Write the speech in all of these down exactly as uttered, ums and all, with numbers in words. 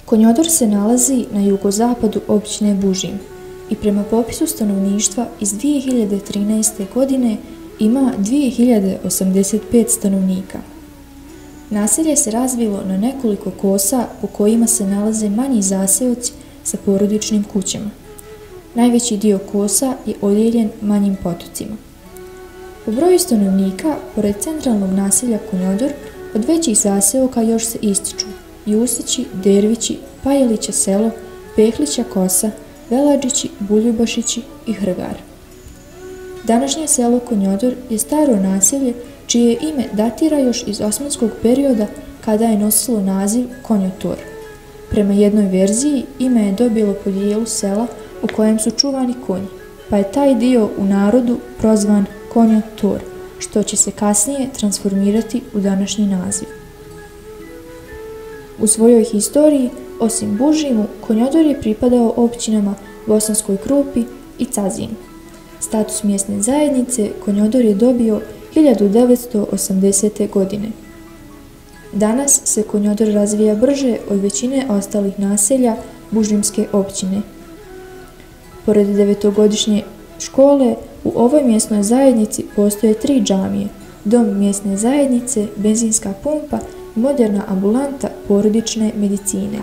Konjodor se nalazi na jugozapadu općine Bužim i prema popisu stanovništva iz dvije hiljade trinaeste. godine ima dvije hiljade osamdeset pet stanovnika. Naselje se razvilo na nekoliko kosa po kojima se nalaze manji zaseoci sa porodičnim kućama. Najveći dio kosa je odijeljen manjim potocima. Po broju stanovnika, pored centralnog naselja Konjodor, od većih zaseoka još se ističu Jusići, Dervići, Pajelića selo, Pehlića kosa, Velađići, Buljubašići i Hrgar. Današnje selo Konjodor je staro naselje čije ime datira još iz osmanskog perioda kada je nosilo naziv Konjotor. Prema jednoj verziji ime je dobilo po dijelu sela u kojem su čuvani konji, pa je taj dio u narodu prozvan Konjotor, što će se kasnije transformirati u današnji naziv. U svojoj historiji, osim Bužimu, Konjodor je pripadao općinama Bosanskoj Krupi i Cazinu. Status mjesne zajednice Konjodor je dobio hiljadu devetsto osamdesete. godine. Danas se Konjodor razvija brže od većine ostalih naselja Bužimske općine. Pored devetogodišnje škole, u ovoj mjesnoj zajednici postoje tri džamije, dom mjesne zajednice, benzinska pumpa i moderna ambulanta porodične medicine.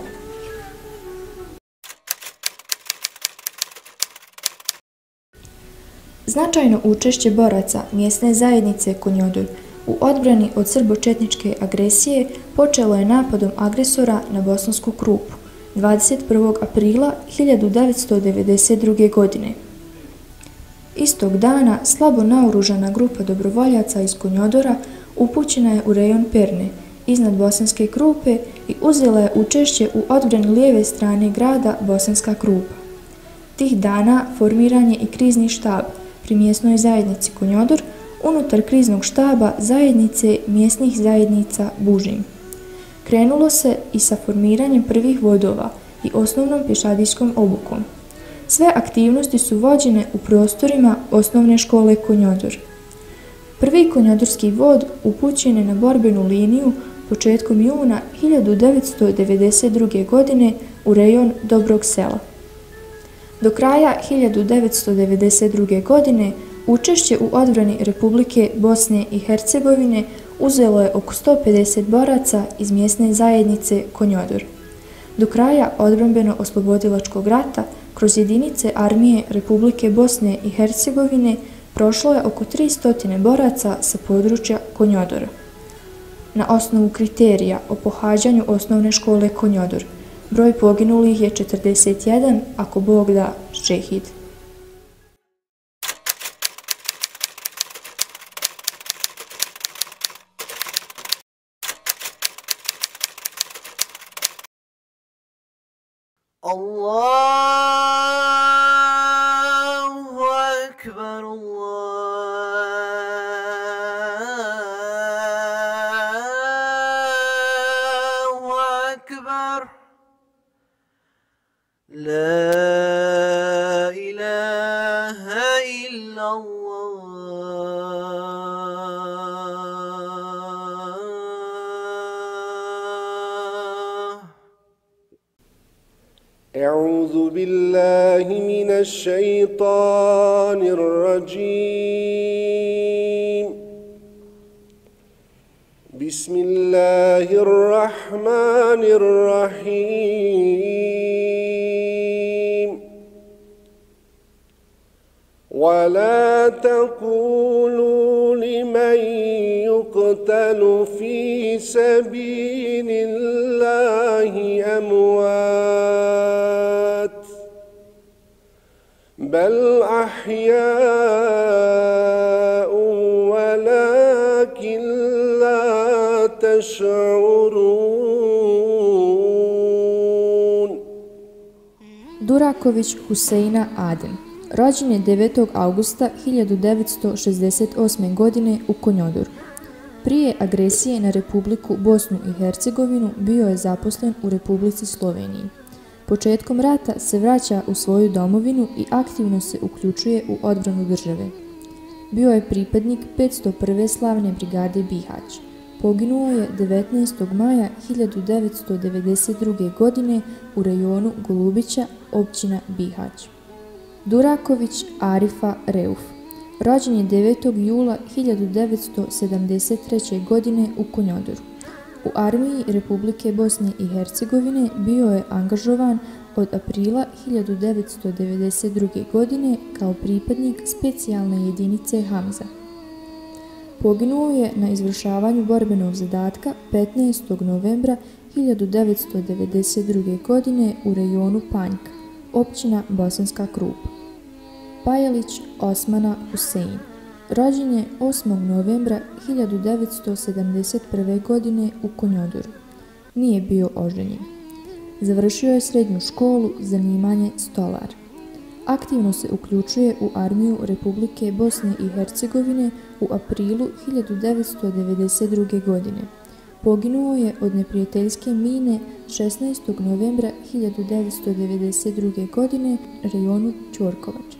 Značajno učešće boraca mjesne zajednice Konjodor u odbrani od srbočetničke agresije počelo je napadom agresora na Bosansku Krupu dvadeset prvog aprila hiljadu devetsto devedeset druge. godine. Istog dana slabo naoružana grupa dobrovoljaca iz Konjodora upućena je u rejon Perne, iznad Bosanske Krupe i uzela je učešće u odbrani lijeve strane grada Bosanska Krupa. Tih dana formiran je i krizni štab pri mjesnoj zajednici Konjodor unutar kriznog štaba zajednice mjesnih zajednica Bužim. Krenulo se i sa formiranjem prvih vodova i osnovnom pješadijskom obukom. Sve aktivnosti su vođene u prostorima osnovne škole Konjodor. Prvi konjodorski vod upućen je na borbenu liniju početkom juna hiljadu devetsto devedeset druge. godine u rejon Dobrog sela. Do kraja hiljadu devetsto devedeset druge. godine učešće u odbrani Republike Bosne i Hercegovine uzelo je oko sto pedeset boraca iz mjesne zajednice Konjodor. Do kraja odbrambeno-oslobodilačkog rata kroz jedinice armije Republike Bosne i Hercegovine prošlo je oko tristo boraca sa područja Konjodora. Na osnovu kriterija o pohađanju osnovne škole Konjodor, broj poginulih je četrdeset jedan, ako Bog da šehid. Allahu akbar, Allahu akbar, la ilaha illallah. أعوذ بالله من الشيطان الرجيم بسم الله الرحمن الرحيم ولا تقولوا لمن يقتل في سبيل الله أموات بل أحياء ولكن لا تشعرون. Duraković Huseina Adem rođen je devetog avgusta hiljadu devetsto šezdeset osme. godine u Konjodoru. Prije agresije na Republiku Bosnu i Hercegovinu bio je zaposlen u Republici Sloveniji. Početkom rata se vraća u svoju domovinu i aktivno se uključuje u odbranu države. Bio je pripadnik petsto prve slavne brigade Bihać. Poginuo je devetnaestog maja hiljadu devetsto devedeset druge. godine u rajonu Golubića, općina Bihać. Duraković Arifa Reuf. Rođen je devetog jula hiljadu devetsto sedamdeset treće. godine u Konjodoru. U armiji Republike Bosne i Hercegovine bio je angažovan od aprila hiljadu devetsto devedeset druge. godine kao pripadnik specijalne jedinice Hamza. Poginuo je na izvršavanju borbenog zadatka petnaestog novembra hiljadu devetsto devedeset druge. godine u rajonu Panjka, općina Bosanska Krupa. Pajelić Osmana Husein. Rođen je osmog novembra hiljadu devetsto sedamdeset prve. godine u Konjodoru. Nije bio oženjen. Završio je srednju školu, zanimanje stolar. Aktivno se uključuje u armiju Republike Bosne i Hercegovine u aprilu hiljadu devetsto devedeset druge. godine. Poginuo je od neprijateljske mine šesnaestog novembra hiljadu devetsto devedeset druge. godine u rajonu Ćorkovač.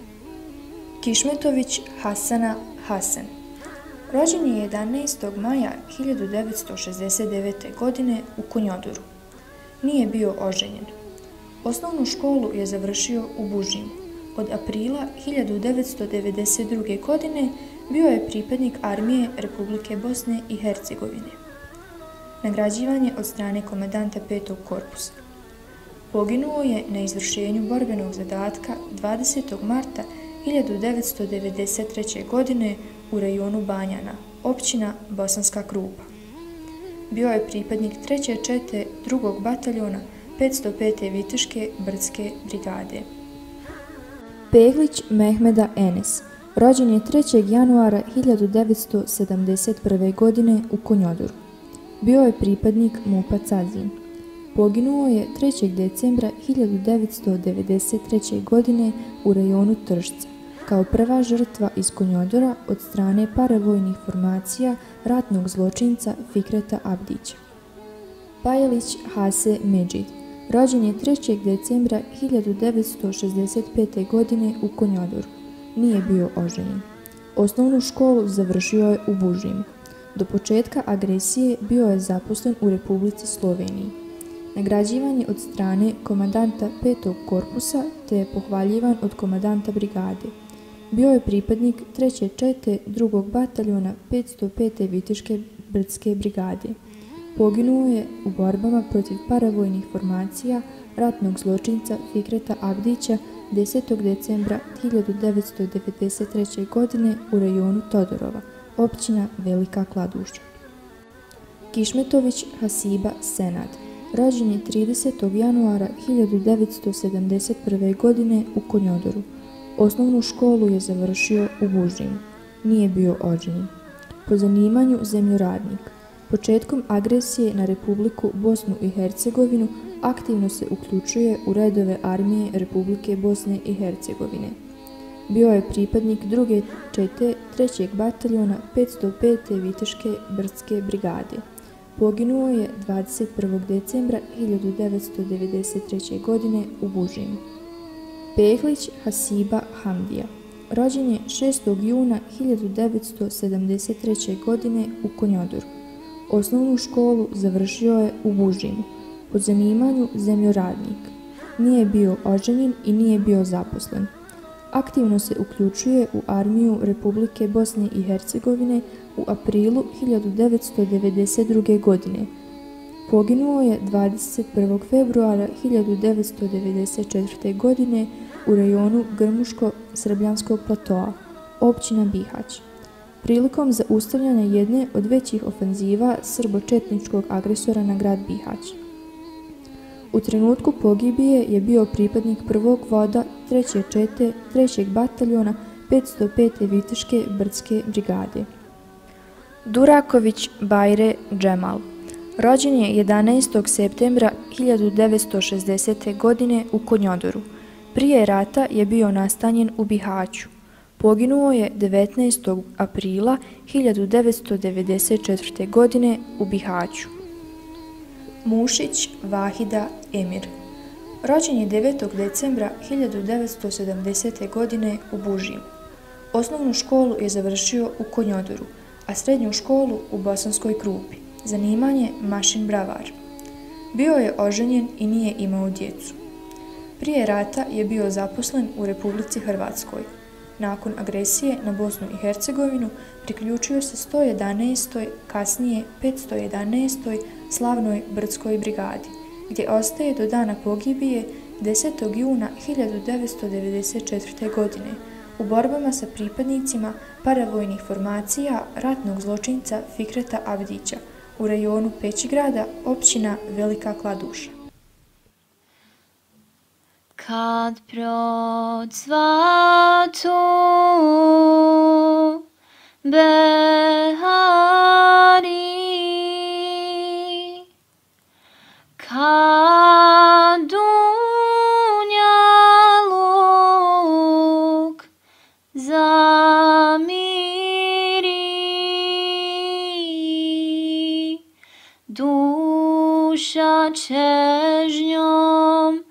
Kišmetović Hasana Hasan. Rođen je jedanaestog maja hiljadu devetsto šezdeset devete. godine u Konjodoru. Nije bio oženjen. Osnovnu školu je završio u Bužimu. Od aprila hiljadu devetsto devedeset druge. godine bio je pripadnik armije Republike Bosne i Hercegovine. Nagrađivan je od strane komandanta petog korpusa. Poginuo je na izvršenju borbenog zadatka dvadesetog marta hiljadu devetsto devedeset treće. godine u rajonu Banjana, općina Bosanska Krupa. Bio je pripadnik treće čete drugog bataljona petsto pete Viteške brdske brigade. Peglić Mehmeda Enes. Rođen je trećeg januara hiljadu devetsto sedamdeset prve. godine u Konjodoru. Bio je pripadnik MUP-a Cazin. Poginuo je trećeg decembra hiljadu devetsto devedeset treće. godine u rajonu Tršca, kao prva žrtva iz Konjodora od strane paravojnih formacija ratnog zločinca Fikreta Abdića. Pajelić Hase Medžid. Rođen je trećeg decembra hiljadu devetsto šezdeset pete. godine u Konjodoru. Nije bio oženjen. Osnovnu školu završio je u Bužimu. Do početka agresije bio je zaposlen u Republici Sloveniji. Nagrađivan je od strane komandanta petog korpusa te je pohvaljivan od komandanta brigade. Bio je pripadnik treće čete drugog bataljona petsto pete Viteške brdske brigade. Poginuo je u borbama protiv paravojnih formacija ratnog zločinca Fikreta Abdića desetog decembra hiljadu devetsto devedeset treće. godine u rajonu Todorova, općina Velika Kladuša. Kišmetović Hasiba Senad. Rođen je tridesetog januara hiljadu devetsto sedamdeset prve. godine u Konjodoru. Osnovnu školu je završio u Bužimu. Nije bio oženjen. Po zanimanju zemljoradnik. Početkom agresije na Republiku Bosnu i Hercegovinu aktivno se uključuje u redove armije Republike Bosne i Hercegovine. Bio je pripadnik druge čete trećeg bataljona petsto pete Viteške brdske brigade. Poginuo je dvadeset prvog decembra hiljadu devetsto devedeset treće. godine u Bužimu. Peglić Hasiba Hamdija. Rođen je šestog juna hiljadu devetsto sedamdeset treće. godine u Konjodoru. Osnovnu školu završio je u Bužimu. Po zanimanju zemljoradnik. Nije bio oženjen i nije bio zaposlen. Aktivno se uključuje u armiju Republike Bosne i Hercegovine u aprilu hiljadu devetsto devedeset druge. godine. Poginuo je dvadeset prvog februara hiljadu devetsto devedeset četvrte. godine u rajonu Grmuško-Srbljanskog platoa, općina Bihać, prilikom zaustavljanja jedne od većih ofenziva srbo-četničkog agresora na grad Bihać. U trenutku pogibije je bio pripadnik prvog voda treće čete trećeg bataljona petsto pete Viteške brdske brigade. Duraković Bajre Džemal. Rođen je jedanaestog septembra hiljadu devetsto šezdesete. godine u Konjodoru. Prije rata je bio nastanjen u Bihaću. Poginuo je devetnaestog aprila hiljadu devetsto devedeset četvrte. godine u Bihaću. Mušić Vahida Emir. Rođen je devetog decembra hiljadu devetsto sedamdesete. godine u Bužimu. Osnovnu školu je završio u Konjodoru, a srednju školu u Bosanskoj Krupi. Zanimanje mašin bravar. Bio je oženjen i nije imao djecu. Prije rata je bio zaposlen u Republici Hrvatskoj. Nakon agresije na Bosnu i Hercegovinu priključio se sto jedanaestoj, kasnije petsto jedanaestoj slavnoj brdskoj brigadi, gdje ostaje do dana pogibije desetog juna hiljadu devetsto devedeset četvrte. godine u borbama sa pripadnicima paravojnih formacija ratnog zločinca Fikreta Avdića u rajonu Pećigrada, općina Velika Kladuša. Kad procvatu behari, kad dunjaluk zamiri, duša čežnjom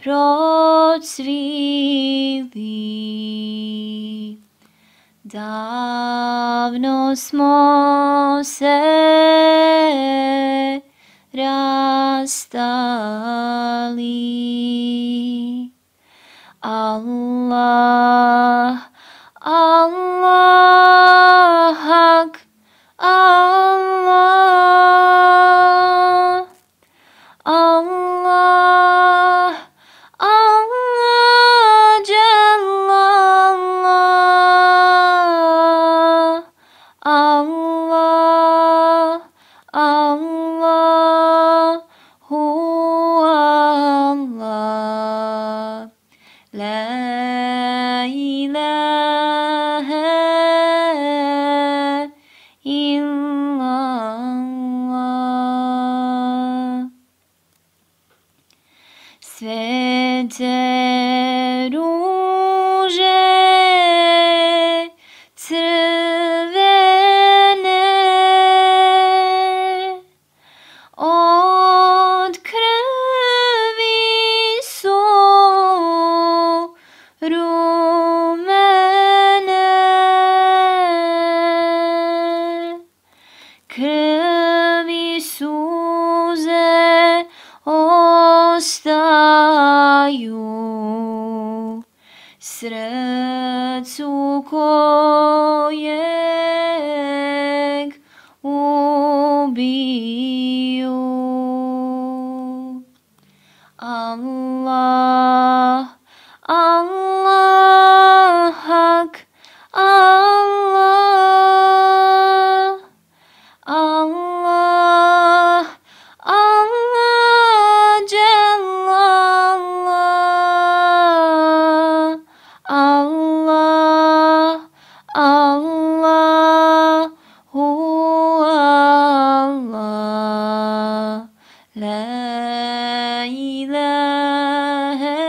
procvili. Davno smo se rastali. Allah, Allah, hak, Allah, Allah, Allah, Jallallah, Allah, Allah, Huwallah, La ilahe illallah. Svete ruže crvene od krvi su rumene, krvi suze ostaju srcu kojeg ubiju. Allah, Allah, hak, Allah, Allah, Allah, Jallallah, Allah, Allah, Huwallah, La ilahe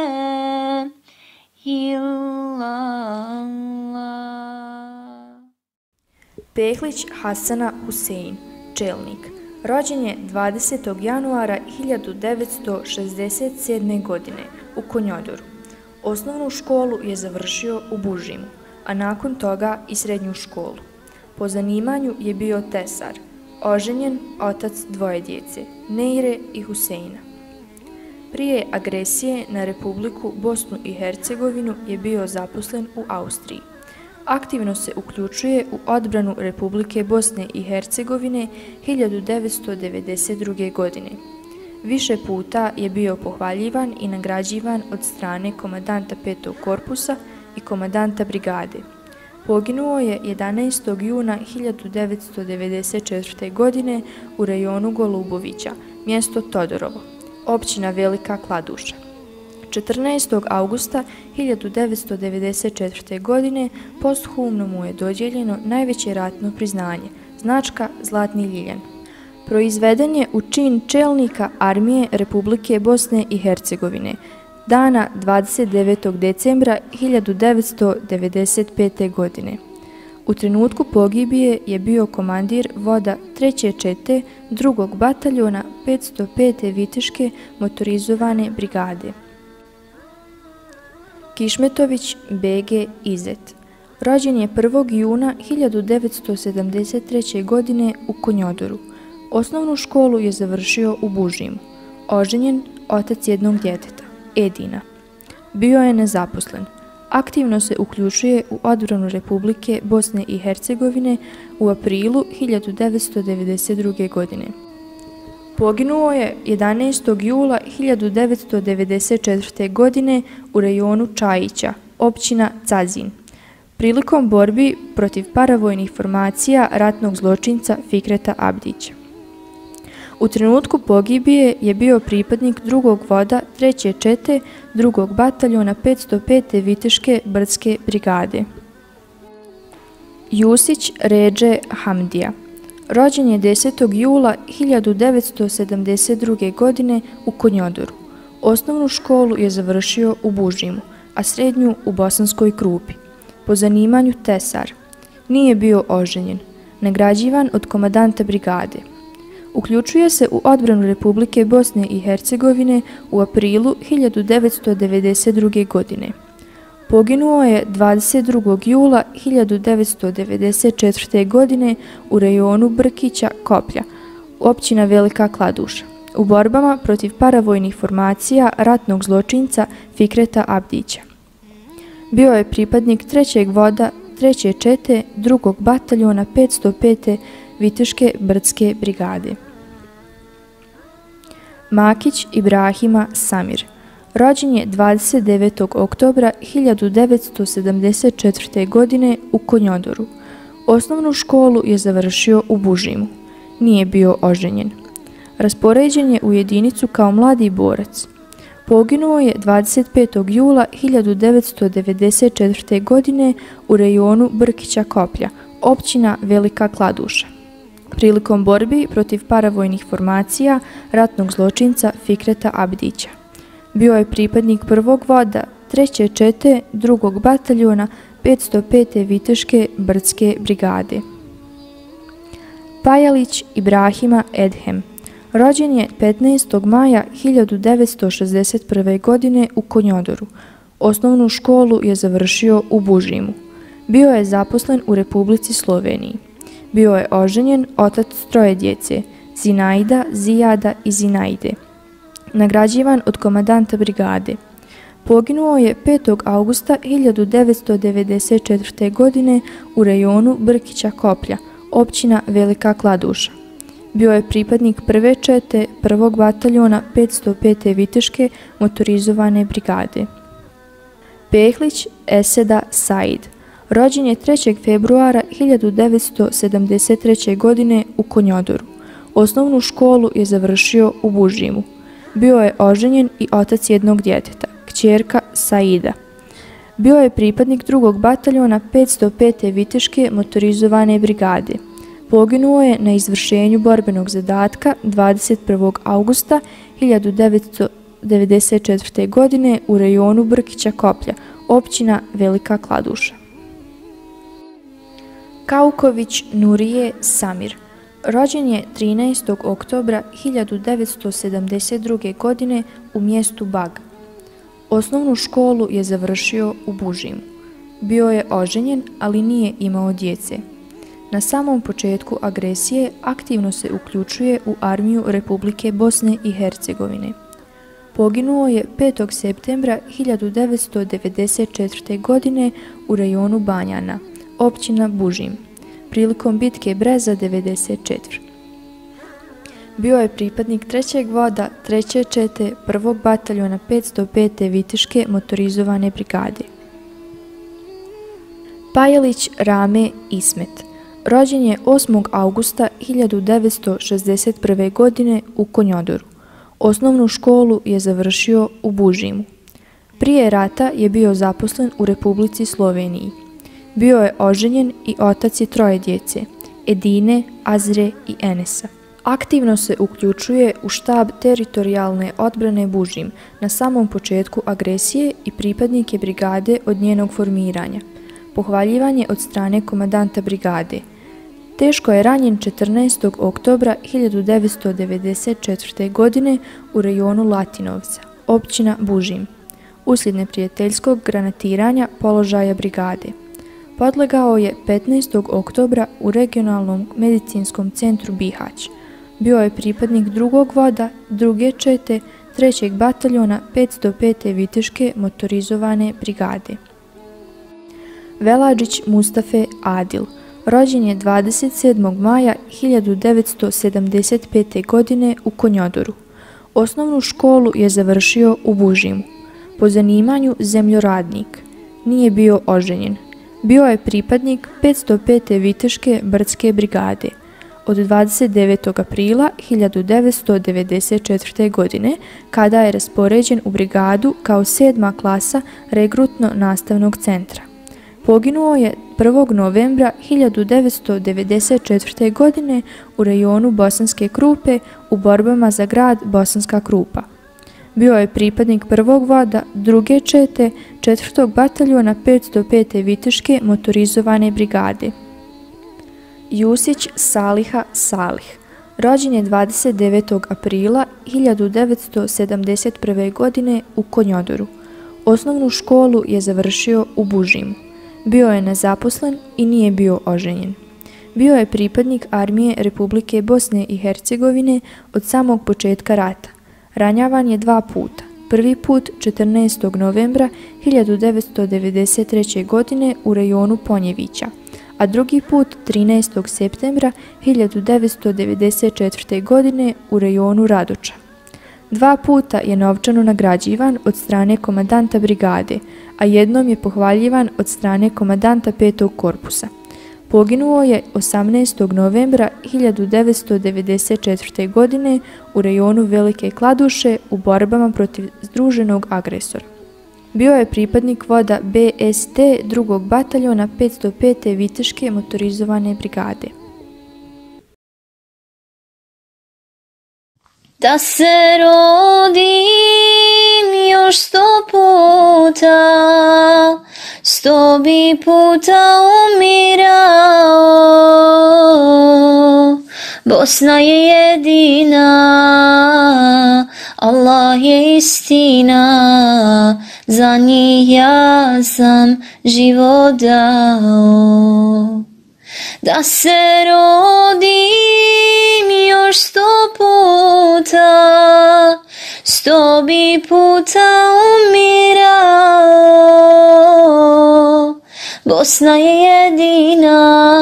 illallah. Pehlić Hasana Husein, čelnik. Rođen je dvadesetog januara hiljadu devetsto šezdeset sedme. godine u Konjodoru. Osnovnu školu je završio u Bužimu, a nakon toga i srednju školu. Po zanimanju je bio tesar, oženjen, otac dvoje djece, Neire i Huseina. Prije agresije na Republiku Bosnu i Hercegovinu je bio zaposlen u Austriji. Aktivno se uključuje u odbranu Republike Bosne i Hercegovine hiljadu devetsto devedeset druge. godine. Više puta je bio pohvaljivan i nagrađivan od strane komandanta petog korpusa i komandanta brigade. Poginuo je jedanaestog juna hiljadu devetsto devedeset četvrte. godine u rajonu Golubovića, mjesto Todorovo, općina Velika Kladuša. četrnaestog augusta hiljadu devetsto devedeset četvrte. godine posthumno mu je dodijeljeno najveće ratno priznanje, značka Zlatni ljiljan. Proizveden je u čin čelnika armije Republike Bosne i Hercegovine dana dvadeset devetog decembra hiljadu devetsto devedeset pete. godine. U trenutku pogibije je bio komandir voda treće čete drugog bataljona petsto pete Viteške motorizovane brigade. Kišmetović Bege Izet, Rođen je prvog juna hiljadu devetsto sedamdeset treće. godine u Konjodoru. Osnovnu školu je završio u Bužimu. Oženjen, otac jednog djeteta, Edina. Bio je nezaposlen. Aktivno se uključuje u odbranu Republike Bosne i Hercegovine u aprilu hiljadu devetsto devedeset druge. godine. Poginuo je jedanaestog jula hiljadu devetsto devedeset četvrte. godine u rejonu Čajića, općina Cazin, prilikom borbi protiv paravojnih formacija ratnog zločinca Fikreta Abdića. U trenutku pogibije je bio pripadnik drugog voda treće čete drugog bataljona petsto pete Viteške brdske brigade. Jusić Redže Hamdija. Rođen je desetog jula hiljadu devetsto sedamdeset druge. godine u Konjodoru. Osnovnu školu je završio u Bužimu, a srednju u Bosanskoj Krupi. Po zanimanju tesar. Nije bio oženjen. Nagrađivan od komandanta brigade. Uključuje se u odbranu Republike Bosne i Hercegovine u aprilu hiljadu devetsto devedeset druge. godine. Poginuo je dvadeset drugog jula hiljadu devetsto devedeset četvrte. godine u rejonu Brkića Koplja, općina Velika Kladuša, u borbama protiv paravojnih formacija ratnog zločinca Fikreta Abdića. Bio je pripadnik trećeg voda treće čete drugog bataljona petsto pete Viteške brdske brigade. Makić Ibrahima Samir. Rođen je dvadeset devetog oktobra hiljadu devetsto sedamdeset četvrte. godine u Konjodoru. Osnovnu školu je završio u Bužimu. Nije bio oženjen. Raspoređen je u jedinicu kao mladi borac. Poginuo je dvadeset petog jula hiljadu devetsto devedeset četvrte. godine u rejonu Brkića Koplja, općina Velika Kladuša, prilikom borbi protiv paravojnih formacija ratnog zločinca Fikreta Abdića. Bio je pripadnik prvog voda treće čete drugog bataljona petsto pete Viteške brdske brigade. Pajalić Ibrahima Edhem. Rođen je petnaestog maja hiljadu devetsto šezdeset prve. godine u Konjodoru. Osnovnu školu je završio u Bužimu. Bio je zaposlen u Republici Sloveniji. Bio je oženjen, otac troje djece, Zinaida, Zijada i Zinaide. Nagrađivan od komandanta brigade. Poginuo je petog augusta hiljadu devetsto devedeset četvrte. godine u rejonu Brkića Koplja, općina Velika Kladuša. Bio je pripadnik prve čete prvog bataljona petsto pete Viteške motorizovane brigade. Pehlić Eseda Said. Rođen je trećeg februara hiljadu devetsto sedamdeset treće. godine u Konjodoru. Osnovnu školu je završio u Bužimu. Bio je oženjen i otac jednog djeteta, kćerka Saida. Bio je pripadnik drugog bataljona petsto pete Viteške motorizovane brigade. Poginuo je na izvršenju borbenog zadatka dvadeset prvog augusta hiljadu devetsto devedeset četvrte. godine u rejonu Brkića Koplja, općina Velika Kladuša. Kauković Nurije Samir. Rođen je trinaestog oktobra hiljadu devetsto sedamdeset druge. godine u mjestu Bag. Osnovnu školu je završio u Bužimu. Bio je oženjen, ali nije imao djece. Na samom početku agresije aktivno se uključuje u armiju Republike Bosne i Hercegovine. Poginuo je petog septembra hiljadu devetsto devedeset četvrte. godine u rejonu Banjana, općina Bužim, prilikom bitke Breza devedeset četiri. Bio je pripadnik trećeg voda treće čete prvog bataljona petsto pete Viteške motorizovane brigade. Pajalić Rame Ismet. Rođen je osmog augusta hiljadu devetsto šezdeset prve. godine u Konjodoru. Osnovnu školu je završio u Bužimu. Prije rata je bio zaposlen u Republici Sloveniji. Bio je oženjen i otac je troje djece, Edine, Azre i Enesa. Aktivno se uključuje u štab teritorijalne odbrane Bužim na samom početku agresije i pripadnik je brigade od njenog formiranja. Pohvaljivan je od strane komandanta brigade. Teško je ranjen četrnaestog oktobra hiljadu devetsto devedeset četvrte. godine u rejonu Latinovca, općina Bužim, uslijed neprijateljskog granatiranja položaja brigade. Podlegao je petnaestog oktobra u regionalnom medicinskom centru Bihać. Bio je pripadnik drugog voda, druge čete, trećeg bataljona petsto pete Viteške motorizovane brigade. Veladžić Mustafe Adil, rođen je dvadeset sedmog maja hiljadu devetsto sedamdeset pete. godine u Konjodoru. Osnovnu školu je završio u Bužimu. Po zanimanju zemljoradnik. Nije bio oženjen. Bio je pripadnik petsto pete Viteške brdske brigade. Od dvadeset devetog aprila hiljadu devetsto devedeset četvrte. godine, kada je raspoređen u brigadu kao sedma klasa regrutno-nastavnog centra. Poginuo je prvog novembra hiljadu devetsto devedeset četvrte. godine u rejonu Bosanske Krupe u borbama za grad Bosanska Krupa. Bio je pripadnik prvog voda, druge čete, četvrtog bataljona petsto pete Viteške motorizovane brigade. Jusić Saliha Salih, rođen je dvadeset devetog aprila hiljadu devetsto sedamdeset prve. godine u Konjodoru. Osnovnu školu je završio u Bužimu. Bio je nezaposlen i nije bio oženjen. Bio je pripadnik armije Republike Bosne i Hercegovine od samog početka rata. Ranjavan je dva puta. Prvi put četrnaestog novembra hiljadu devetsto devedeset treće. godine u rejonu Ponjevića, a drugi put trinaestog septembra hiljadu devetsto devedeset četvrte. godine u rejonu Radoča. Dva puta je novčano nagrađivan od strane komandanta brigade, a jednom je pohvaljivan od strane komandanta petog korpusa. Poginuo je osamnaestog novembra hiljadu devetsto devedeset četvrte. godine u rejonu Velike Kladuše u borbama protiv združenog agresora. Bio je pripadnik voda B S T drugog bataljona petsto pete Viteške motorizovane brigade. Da se rodim još sto puta, sto bi puta umirao. Bosna je jedina, Allah je istina, za njih ja sam život dao. Da se rodim još sto puta, sto bi puta umirao. Bosna je jedina,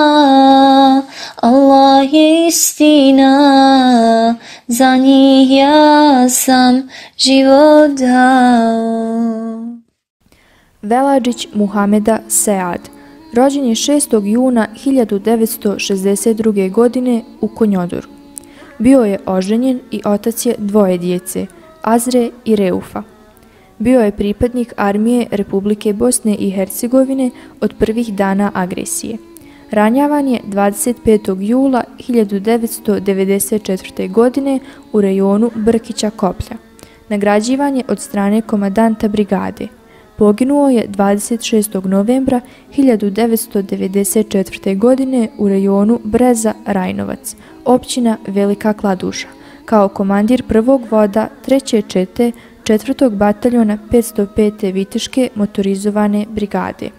Allah je istina, za njih ja sam život dao. Veladžić Muhameda Sead, rođen je šestog juna hiljadu devetsto šezdeset druge. godine u Konjodoru. Bio je oženjen i otac je dvoje djece, Azre i Reufa. Bio je pripadnik armije Republike Bosne i Hercegovine od prvih dana agresije. Ranjavan je dvadeset petog jula hiljadu devetsto devedeset četvrte. godine u rejonu Brkića Koplja. Nagrađivan je od strane komandanta brigade. Poginuo je dvadeset šestog novembra hiljadu devetsto devedeset četvrte. godine u rejonu Breza Rajnovac, općina Velika Kladuša, kao komandir prvog voda treće čete četvrtog bataljona petsto pete Viteške motorizovane brigade.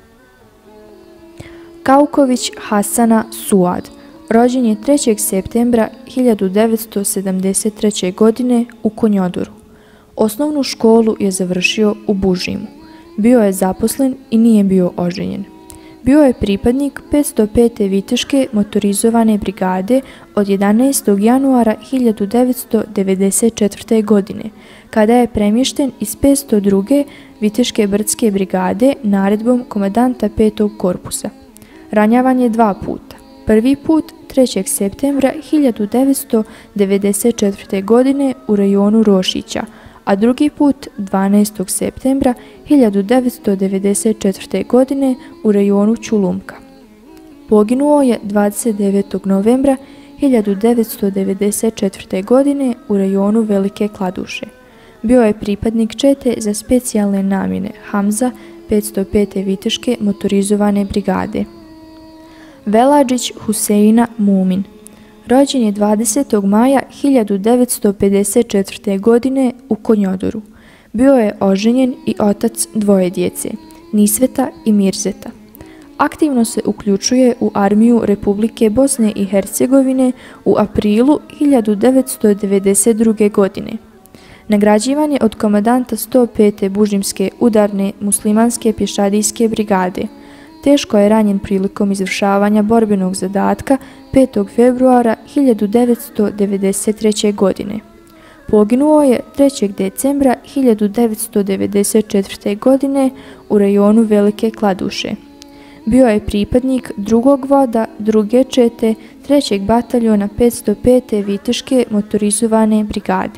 Kauković Hasana Suad, rođen je trećeg septembra hiljadu devetsto sedamdeset treće. godine u Konjodoru. Osnovnu školu je završio u Bužimu. Bio je zaposlen i nije bio oženjen. Bio je pripadnik petsto pete Viteške motorizovane brigade od jedanaestog januara hiljadu devetsto devedeset četvrte. godine, kada je premješten iz petsto druge Viteške brdske brigade naredbom komandanta petog korpusa. Ranjavan je dva puta. Prvi put trećeg septembra hiljadu devetsto devedeset četvrte. godine u rejonu Rošića, a drugi put dvanaestog septembra hiljadu devetsto devedeset četvrte. godine u rejonu Čulumka. Poginuo je dvadeset devetog novembra hiljadu devetsto devedeset četvrte. godine u rejonu Velike Kladuše. Bio je pripadnik čete za specijalne namjene Hamza petsto pete Viteške motorizovane brigade. Veladžić Huseina Mumin, rođen je dvadesetog maja hiljadu devetsto pedeset četvrte. godine u Konjodoru. Bio je oženjen i otac dvoje djece, Nisveta i Mirzeta. Aktivno se uključuje u armiju Republike Bosne i Hercegovine u aprilu hiljadu devetsto devedeset druge. godine. Nagrađivan je od komandanta sto pete Bužimske udarne muslimanske pješadijske brigade. Teško je ranjen prilikom izvršavanja borbenog zadatka petog februara hiljadu devetsto devedeset treće. godine. Poginuo je trećeg decembra hiljadu devetsto devedeset četvrte. godine u rajonu Velike Kladuše. Bio je pripadnik drugog voda druge čete trećeg bataljona petsto pete Viteške motorizovane brigade.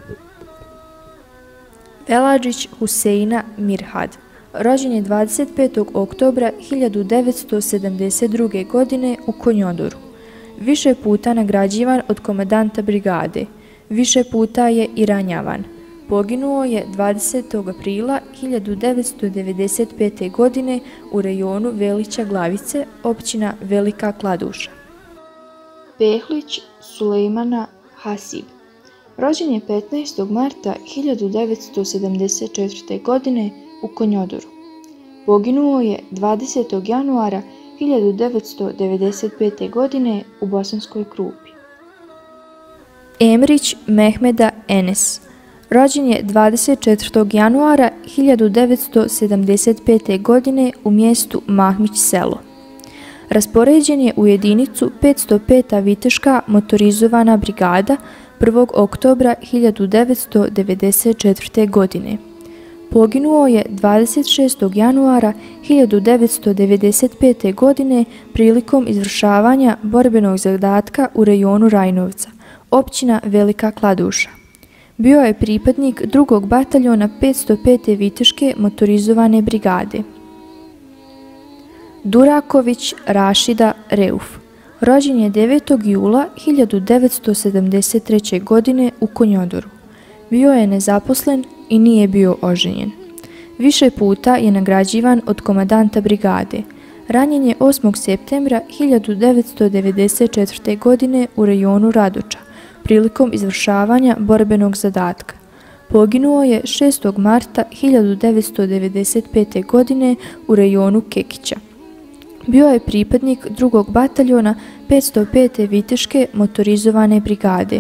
Veladžić Huseina Mirhad, rođen je dvadeset petog oktobra hiljadu devetsto sedamdeset druge. godine u Konjodoru. Više puta nagrađivan od komandanta brigade, više puta je i ranjavan. Poginuo je dvadesetog aprila hiljadu devetsto devedeset pete. godine u rajonu Velića Glavice, općina Velika Kladuša. Pehlić Sulejmana Hasib, rođen je petnaestog marta hiljadu devetsto sedamdeset četvrte. godine u Konjodoru. Poginuo je dvadesetog januara hiljadu devetsto devedeset pete. godine u Bosanskoj Krupi. Emrić Mehmeda Enes, rođen je dvadeset četvrtog januara hiljadu devetsto sedamdeset pete. godine u mjestu Mahmić selo. Raspoređen je u jedinicu petsto peta Viteška motorizovana brigada prvog oktobra hiljadu devetsto devedeset četvrte. godine. Poginuo je dvadeset šestog januara hiljadu devetsto devedeset pete. godine prilikom izvršavanja borbenog zadatka u rajonu Rajnovca, općina Velika Kladuša. Bio je pripadnik drugog bataljona petsto pete Viteške motorizovane brigade. Duraković Rašida Reuf, rođen je devetog jula hiljadu devetsto sedamdeset treće. godine u Konjodoru. Bio je nezaposlen i nije bio oženjen. Više puta je nagrađivan od komandanta brigade. Ranjen je osmog septembra hiljadu devetsto devedeset četvrte. godine u rajonu Radoča, prilikom izvršavanja borbenog zadatka. Poginuo je šestog marta hiljadu devetsto devedeset pete. godine u rajonu Kekića. Bio je pripadnik drugog bataljona petsto pete Viteške motorizovane brigade.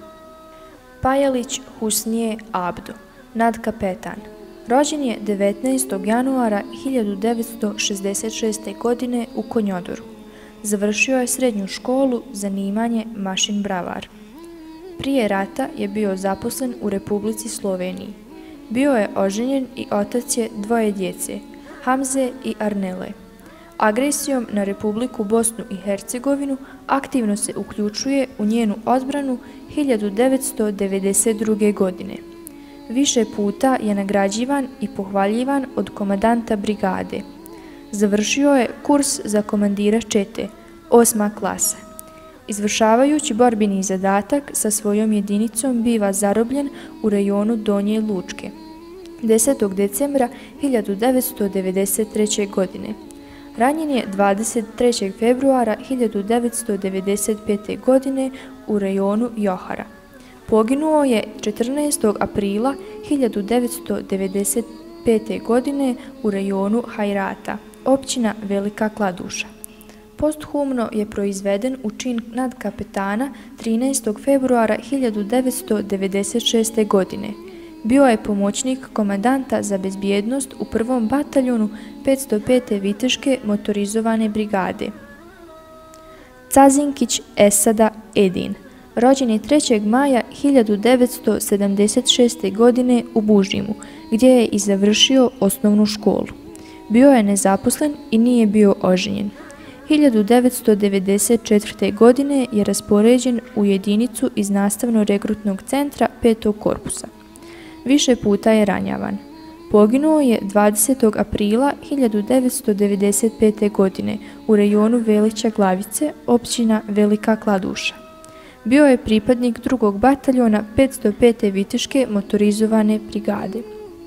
Pajalić Husnije Abdo, nadkapetan, rođen je devetnaestog januara hiljadu devetsto šezdeset šeste. godine u Konjodoru. Završio je srednju školu, zanimanje mašin bravar. Prije rata je bio zaposlen u Republici Sloveniji. Bio je oženjen i otac je dvoje djece, Hamze i Arnele. Agresijom na Republiku Bosnu i Hercegovinu aktivno se uključuje u njenu odbranu hiljadu devetsto devedeset druge. godine. Više puta je nagrađivan i pohvaljivan od komandanta brigade. Završio je kurs za komandira čete, osma klasa. Izvršavajući borbeni zadatak sa svojom jedinicom biva zarobljen u rajonu Donje Lučke desetog decembra hiljadu devetsto devedeset treće. godine. Ranjen je dvadeset trećeg februara hiljadu devetsto devedeset pete. godine u rajonu Johara. Poginuo je četrnaestog aprila hiljadu devetsto devedeset pete. godine u rajonu Hajrata, općina Velika Kladuša. Posthumno je proizveden u čin nadkapetana trinaestog februara hiljadu devetsto devedeset šeste. godine. Bio je pomoćnik komandanta za bezbjednost u prvom bataljonu petsto pete Viteške motorizovane brigade. Cazinkić Esada Edin, rođen je trećeg maja hiljadu devetsto sedamdeset šeste. godine u Bužimu, gdje je i završio osnovnu školu. Bio je nezaposlen i nije bio oženjen. hiljadu devetsto devedeset četvrte. godine je raspoređen u jedinicu iz nastavno-regrutnog centra petog korpusa. Više puta je ranjavan. Poginuo je dvadesetog aprila hiljadu devetsto devedeset pete. godine u rajonu Velića Glavice, općina Velika Kladuša. Bio je pripadnik drugog bataljona petsto pete Viteške motorizovane brigade.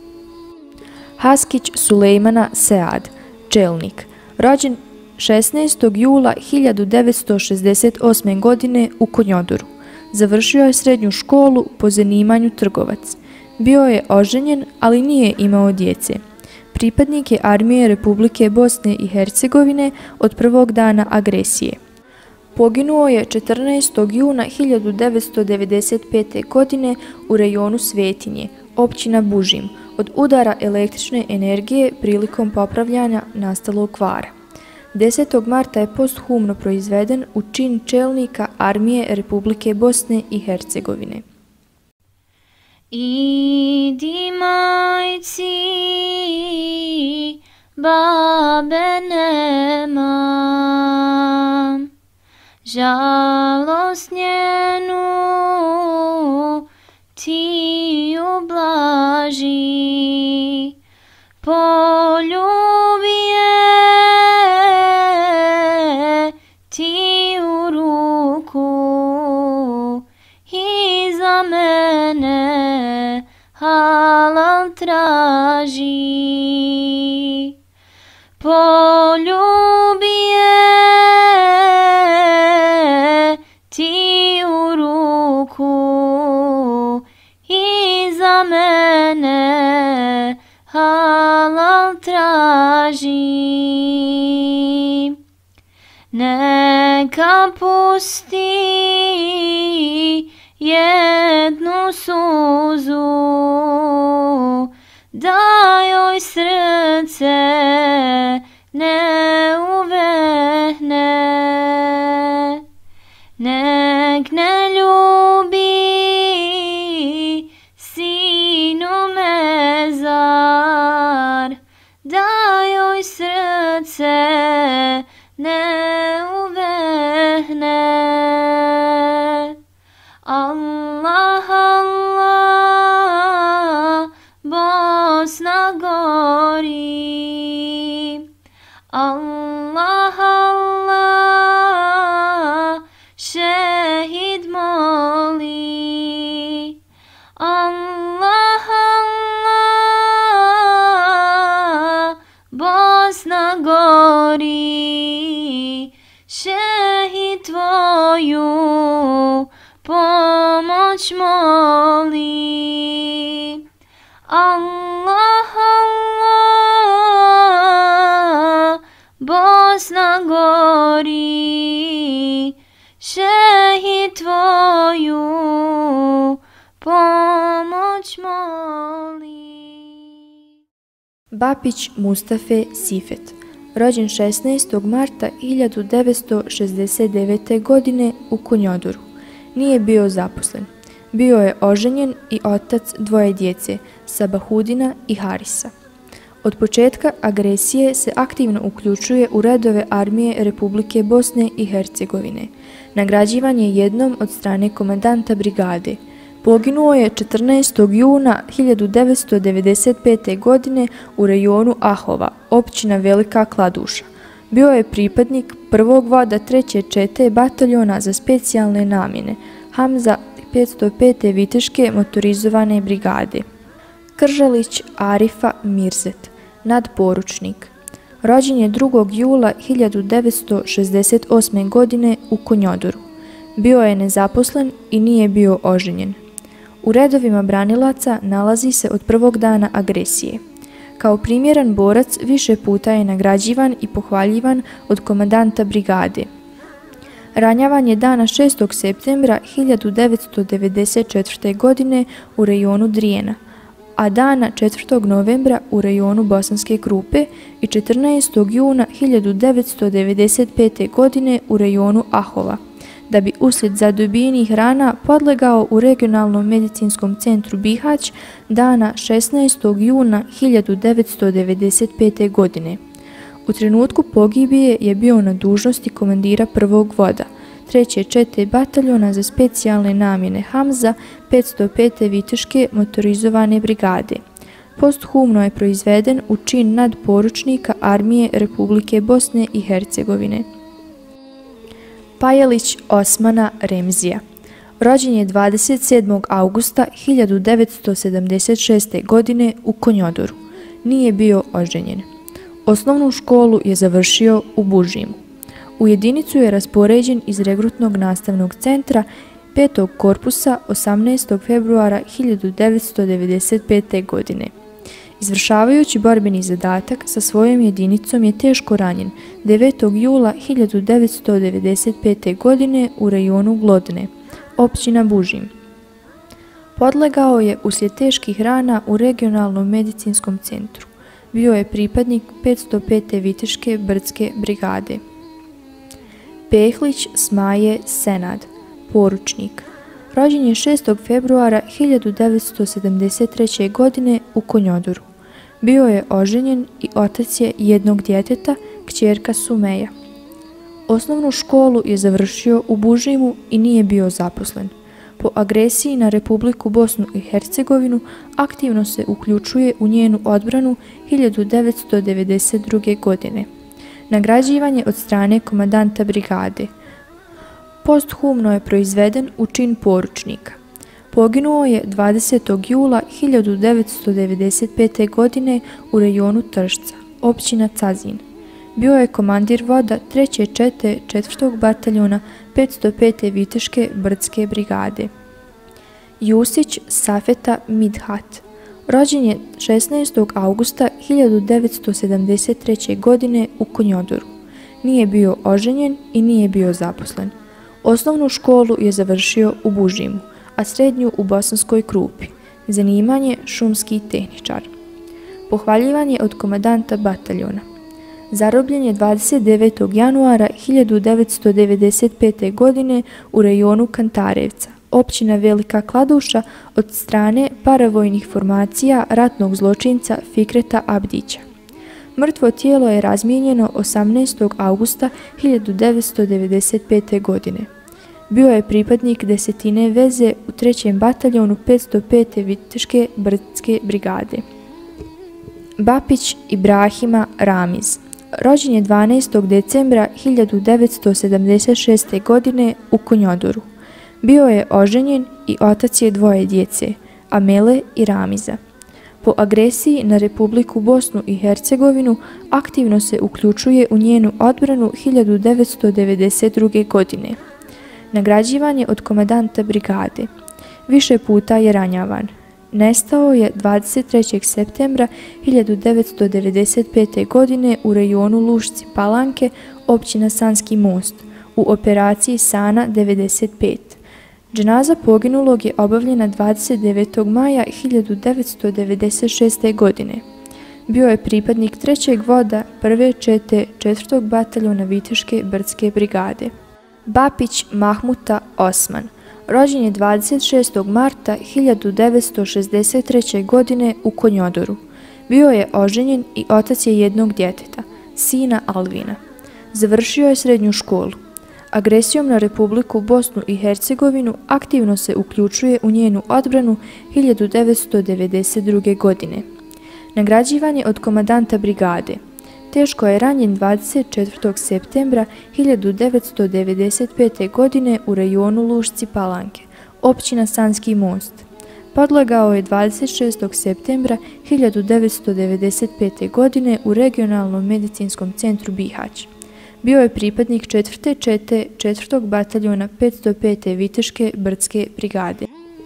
Haskić Sulejmana Sead, čelnik, rođen šesnaestog jula hiljadu devetsto šezdeset osme. godine u Konjodoru. Završio je srednju školu po zanimanju trgovac. Bio je oženjen, ali nije imao djece. pripadnik je armije Republike Bosne i Hercegovine od prvog dana agresije. Poginuo je četrnaestog juna hiljadu devetsto devedeset pete. godine u rejonu Svetinje, općina Bužim, od udara električne energije prilikom popravljanja nastalog kvara. desetog marta je posthumno proizveden u čin čelnika armije Republike Bosne i Hercegovine. Idi majci, babe nemam, žalost njenu ti ublaži, poljubi je ti u ruku i za mene halal traži. Poljubi je ti u ruku i za mene halal traži. Neka pusti jednu suzu, da joj srce ne uvehne. Nek ne ljubi sinu mezar, da joj srce ne uvehne. Allah, Allah, Bosna gori. Allah, Allah, šehid moli. Allah, Allah, Bosna gori. Šehid tvoju pomoć moli. Allah, Allah, Bosna gori, šehid tvoju pomoć moli. Bapić Mustafe Sifet, rođen šesnaestog marta hiljadu devetsto šezdeset devete. godine u Kunjodoru. Nije bio zaposlen. Bio je oženjen i otac dvoje djece, Sabahudina i Harisa. Od početka agresije se aktivno uključuje u redove armije Republike Bosne i Hercegovine. Nagrađivan je jednom od strane komandanta brigade. Poginuo je četrnaestog juna hiljadu devetsto devedeset pete. godine u rejonu Ahova, općina Velika Kladuša. Bio je pripadnik prvog voda treće čete bataljona za specijalne namjene, Hamza petsto pete. Viteške motorizovane brigade. Kržalić Arifa Mirzet, nadporučnik. Rođen je drugog jula hiljadu devetsto šezdeset osme. godine u Kunjodoru. Bio je nezaposlen i nije bio oženjen. U redovima branilaca nalazi se od prvog dana agresije. Kao primjeran borac više puta je nagrađivan i pohvaljivan od komandanta brigade. Ranjavan je dana šestog septembra hiljadu devetsto devedeset četvrte. godine u rejonu Drijena, a dana četvrtog novembra u rejonu Bosanske Krupe i četrnaestog juna hiljadu devetsto devedeset pete. godine u rejonu Ahova, da bi uslijed zadobijenih rana podlegao u regionalnom medicinskom centru Bihać dana šesnaestog juna hiljadu devetsto devedeset pete. godine. U trenutku pogibije je bio na dužnosti komandira prvog voda, treće čete bataljona za specijalne namjene Hamza petsto pete. Viteške motorizovane brigade. Posthumno je proizveden u čin nadporučnika armije Republike Bosne i Hercegovine. Pajelić Osmana Remzija, rođen je dvadeset sedmog augusta hiljadu devetsto sedamdeset šeste. godine u Kunjodoru. Nije bio oženjen. Osnovnu školu je završio u Bužimu. U jedinicu je raspoređen iz regrutnog nastavnog centra petog korpusa osamnaestog februara hiljadu devetsto devedeset pete. godine. Izvršavajući borbeni zadatak sa svojom jedinicom je teško ranjen devetog jula hiljadu devetsto devedeset pete. godine u rajonu Glodne, općina Bužim. Podlegao je uslijed teških rana u regionalnom medicinskom centru. Bio je pripadnik petsto pete Viteške brdske brigade. Pehlić Smaje Senad, poručnik. Rođen je šestog februara hiljadu devetsto sedamdeset treće. godine u Konjodoru. Bio je oženjen i otac je jednog djeteta, kćerka Sumeja. Osnovnu školu je završio u Bužimu i nije bio zaposlen. Po agresiji na Republiku Bosnu i Hercegovinu aktivno se uključuje u njenu odbranu hiljadu devetsto devedeset druge. godine. Nagrađivan je od strane komandanta brigade. Posthumno je proizveden u čin poručnika. Poginuo je dvadesetog jula hiljadu devetsto devedeset pete. godine u rajonu Tršca, općina Cazin. Bio je komandir voda treće čete četvrtog bataljona petsto pete Viteške brdske brigade. Jusić Safeta Midhat. Rođen je šesnaestog augusta hiljadu devetsto sedamdeset treće. godine u Konjodoru. Nije bio oženjen i nije bio zaposlen. Osnovnu školu je završio u Bužimu, a srednju u Bosanskoj Krupi. Zanimanje šumski tehničar. Pohvaljivan je od komandanta bataljona. Zarobljen je dvadeset devetog januara hiljadu devetsto devedeset pete. godine u rajonu Kantarevca, općina Velika Kladuša, od strane paravojnih formacija ratnog zločinca Fikreta Abdića. Mrtvo tijelo je razmijenjeno osamnaestog augusta hiljadu devetsto devedeset pete. godine. Bio je pripadnik desetine veze u trećem bataljonu petsto pete Viteške brdske brigade. Bapić Ibrahima Ramiz. Rođen je dvanaestog decembra hiljadu devetsto sedamdeset šeste. godine u Konjodoru. Bio je oženjen i otac je dvoje djece, Amele i Ramiza. Po agresiji na Republiku Bosnu i Hercegovinu aktivno se uključuje u njenu odbranu hiljadu devetsto devedeset druge. godine. Nagrađivan je od komandanta brigade. Više puta je ranjavan. Nestao je dvadeset trećeg septembra hiljadu devetsto devedeset pete. godine u rajonu Lušci Palanke, općina Sanski Most, u operaciji Sana devedeset pet. Dženaza poginulog je obavljena dvadeset devetog maja hiljadu devetsto devedeset šeste. godine. Bio je pripadnik trećeg voda prve čete četvrtog bataljona Viteške brdske brigade. Bapić Mahmuta Osman. Rođen je dvadeset šestog marta hiljadu devetsto šezdeset treće. godine u Konjodoru. Bio je oženjen i otac je jednog djeteta, sina Alvina. Završio je srednju školu. Agresijom na Republiku Bosnu i Hercegovinu aktivno se uključuje u njenu odbranu hiljadu devetsto devedeset druge. godine. Nagrađivan je od komandanta brigade. Teško je ranjen dvadeset četvrtog septembra hiljadu devetsto devedeset pete. godine u rajonu Lušci Palanke, općina Sanski Most. Podlegao je dvadeset šestog septembra hiljadu devetsto devedeset pete. godine u regionalnom medicinskom centru Bihać. Bio je pripadnik četvrte čete četvrtog bataljona petsto pete Viteške brdske brigade.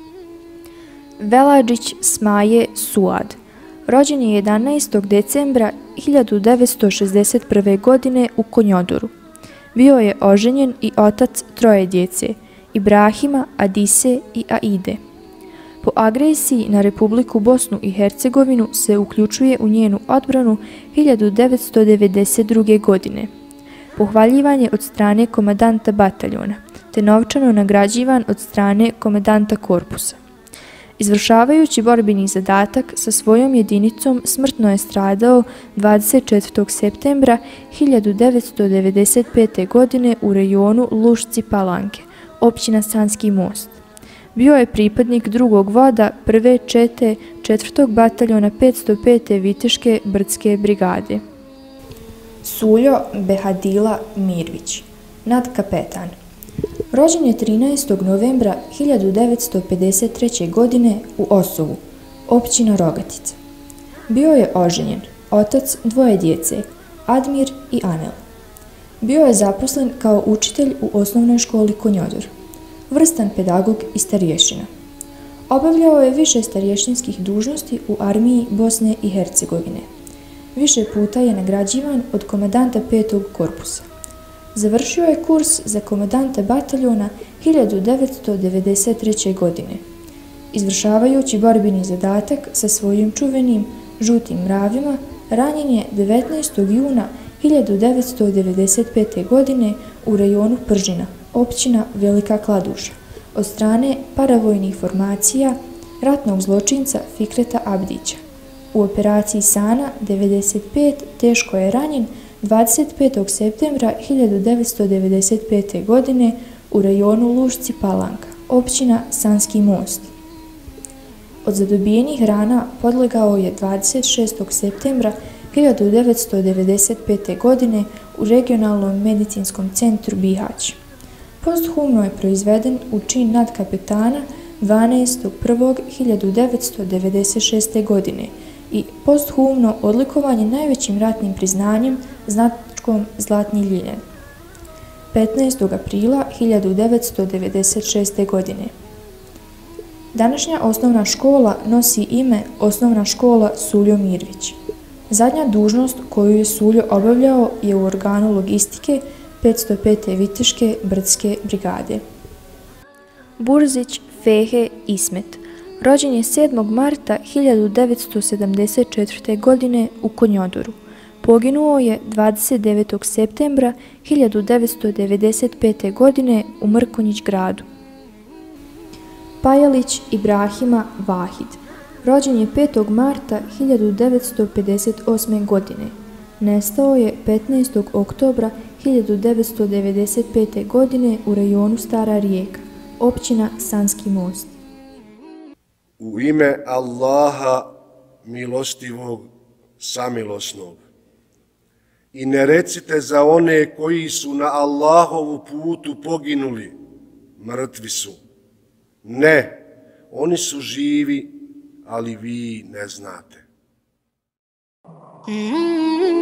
Veladžić Smaje Suad. Rođen je jedanaestog decembra hiljadu devetsto šezdeset prve. godine u Konjodoru. Bio je oženjen i otac troje djece, Ibrahima, Adise i Aide. Po agresiji na Republiku Bosnu i Hercegovinu se uključuje u njenu odbranu hiljadu devetsto devedeset druge. godine. Pohvaljivan je od strane komandanta bataljona, te novčano nagrađivan od strane komandanta korpusa. Izvršavajući borbeni zadatak sa svojom jedinicom smrtno je stradao dvadeset četvrtog septembra hiljadu devetsto devedeset pete. godine u rajonu Lušci Palanke, općina Sanski Most. Bio je pripadnik drugog voda prve čete četvrtog bataljona petsto pete Viteške brdske brigade. Suljo Behadila Mirvić, nadkapetan. Rođen je trinaestog novembra hiljadu devetsto pedeset treće. godine u Osovu, općina Rogatica. Bio je oženjen, otac dvoje djece, Admir i Anel. Bio je zaposlen kao učitelj u osnovnoj školi Konjodor, vrstan pedagog i starješina. Obavljao je više starješinskih dužnosti u armiji Bosne i Hercegovine. Više puta je nagrađivan od komandanta petog korpusa. Završio je kurs za komandanta bataljona hiljadu devetsto devedeset treće. godine. Izvršavajući borbeni zadatak sa svojim čuvenim žutim mravima, ranjen je devetnaestog juna hiljadu devetsto devedeset pete. godine u rajonu Pržina, općina Velika Kladuša, od strane paravojnih formacija ratnog zločinca Fikreta Abdića. U operaciji Sana devedeset pet teško je ranjen dvadeset petog septembra hiljadu devetsto devedeset pete. godine u rajonu Lušci Palanka, općina Sanski Most. Od zadobijenih rana podlegao je dvadeset šestog septembra hiljadu devetsto devedeset pete. godine u regionalnom medicinskom centru Bihać. Posthumno je proizveden u čin nadkapetana dvanaestog prvog hiljadu devetsto devedeset šeste. godine i posthumno odlikovanje najvećim ratnim priznanjem značkom Zlatni ljiljan petnaestog aprila hiljadu devetsto devedeset šeste. godine. Današnja osnovna škola nosi ime Osnovna škola Suljo Mirvić. Zadnja dužnost koju je Suljo obavljao je u organu logistike petsto pete Viteške brdske brigade. Burzić Fehe Ismet rođen je sedmog marta hiljadu devetsto sedamdeset četvrte. godine u Konjodoru. Poginuo je dvadeset devetog septembra hiljadu devetsto devedeset pete. godine u Mrkonjić gradu. Pajalić Ibrahima Vahid rođen je petog marta hiljadu devetsto pedeset osme. godine. Nestao je petnaestog oktobra hiljadu devetsto devedeset pete. godine u rajonu Stara Rijeka, općina Sanski Most. U ime Allaha milostivog, samilosnog. I ne recite za one koji su na Allahovu putu poginuli, mrtvi su. Ne, oni su živi, ali vi ne znate. Mm-hmm.